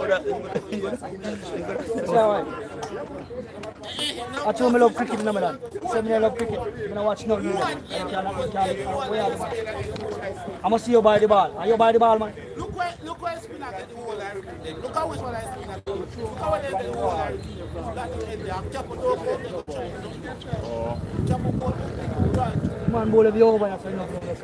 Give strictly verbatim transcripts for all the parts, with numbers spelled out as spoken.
I told me I love cricket in the Milan. Say me I love cricket. I don't watch no news. I must see you buy the ball. Are you buy the ball, man? Look where, look where spin at the whole I repeat. Look how which one I spin at. Look how they get the whole I repeat. That end there. I'm careful don't go to the train. Oh. Careful go to the train. Man, ball of you over and I say no progress.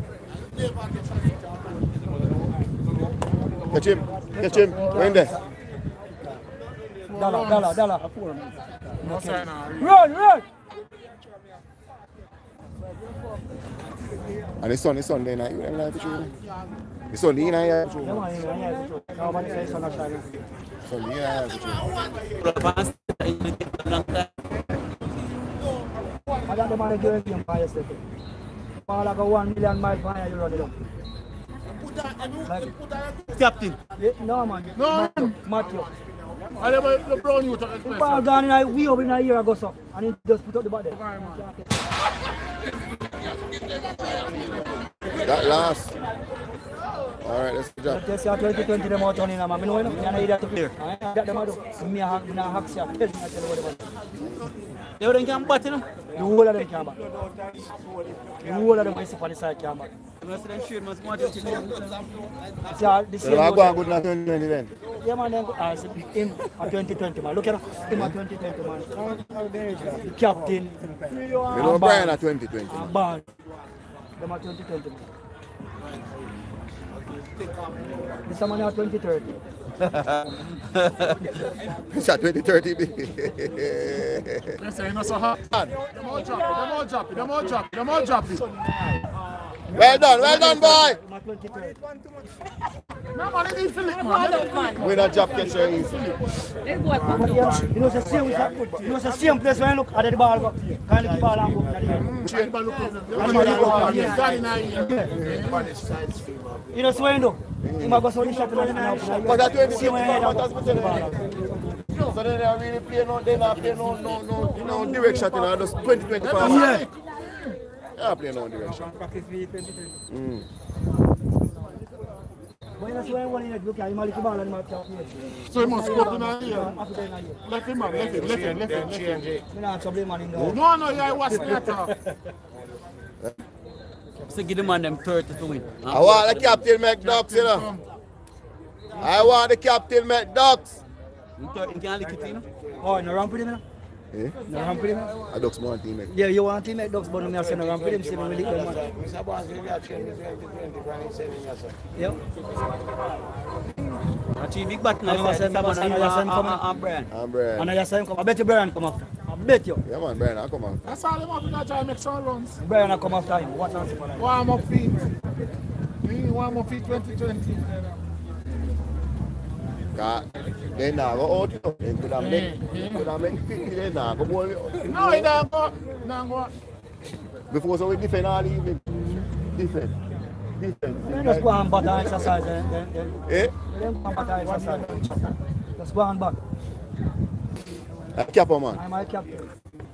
Catch him. Catch him. Win there. Dollar, dollar, dollar. Okay. Run, run! And the sun, the sun, then you don't like to show. The sun, you don't like to show. Yeah, man, yeah, yeah. Nobody says sun not shining. Sun, you don't like to show. I got the money during the Empire yesterday. All like a one million miles behind you run it up. Like, Captain. Yeah, no, man. No. Matthew. I never the brown you talk The ball gone in a way over in a year ago, so. And he just put up the ball there. That last. Alright, let's go. But you see twenty twenty them out on in, man. I know, you know, you know, you have to play. I got them out. Me a hack, me a hack, see, I tell you, I tell you what about. They wouldn't come back, you know? The whole of them can back. The whole of them is on the side can back. See, this So I'm going good now twenty twenty then. Yeah, man, then uh, him at twenty twenty, man. Look at him at twenty twenty, man. The captain. You know Brian at twenty twenty. And Barn. Them at twenty twenty, man. This man at twenty thirty. It's at twenty thirty. They say not so hard. Them all drop it, them all drop it, them all drop it, them all drop it. Well done, well done, boy. No man, it needs to lick, man. We're not job catcher easy. You know, the same, you know, the same place when I look at the ball, go, kind of the ball and go. You know, so when you do, you might go so the shot and but at twenty, see when so then they are really playing no, they're not playing no, no, no, no direct shot, you know, just twenty, twenty-five. Yeah. They are playing no direct shot. Mm. But you know, so when one in look at him, the ball and him play. So he must go to the here. Left him, man, left him, left him, left him, left him. You know, trouble man in there. No, no, yeah, it was later. So give the man them thirty to win. I want the captain make ducks, you know. I want the captain make ducks. You can't lick it, you know? Oh, no ramp with him, you know? Eh? No ramp with him? A ducks more team make. Yeah, you want to make ducks, but I'm not saying no ramp with him, see me lick them, man. Yeah. A team big battle. I said, man, I said him come. And Brian. And Brian. And I said him come. I bet you Brian come after. I bet you. Yeah, man, Brian, I come on. That's all them have to try to make some runs. Brian I come after him. What else? Warm up feet. Warm up feet twenty twenty. They now go out, they could have make, could have make fifty, they now go ball. No, he don't go. He don't go. Before so we defend all evening. Defend. Defend. They just go and battle exercise. Then, then, Eh? they go and battle exercise. Just go and back. A capper, man. I'm my captain.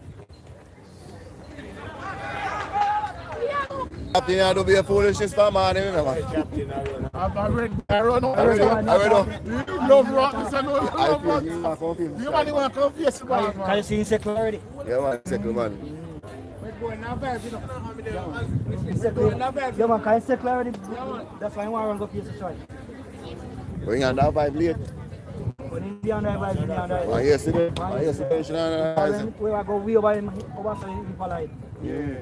Captain, you don't be a foolishness for man, you know, man. I read, I run out. I read out, I read out. You love rock, you say no, you I love feel rock. you, man, come feel. You man, you want to come face the ball, Can man. you see him second already? Yeah, man, second man. Yeah, man, can you second already? That's why I want to go face the strike. But you that vibe late. When he's behind that vibe, he's behind that Man, yesterday, man, yesterday, you should analyze it. we go way over him, over so he follow it. Yeah.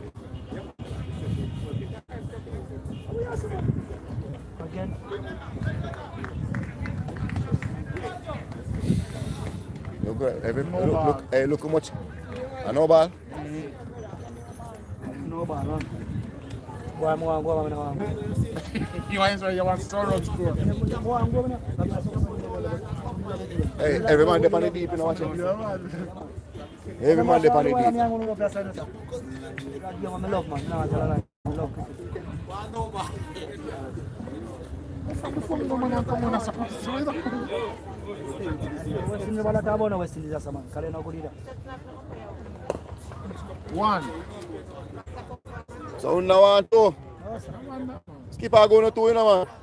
Again. Look, every, look, look, hey, look how much. A no ball? No ball, man. Go on, go on, go on, go on. You want to you want to score out score. Go on, go on. Hey, every man dip on the deep, you know what I'm saying? Every man dip on the deep. I'm going to go play side. I love, man. No, I love. From the phone, no man come on, so one. So now one two. Skip on going to two, you know, man.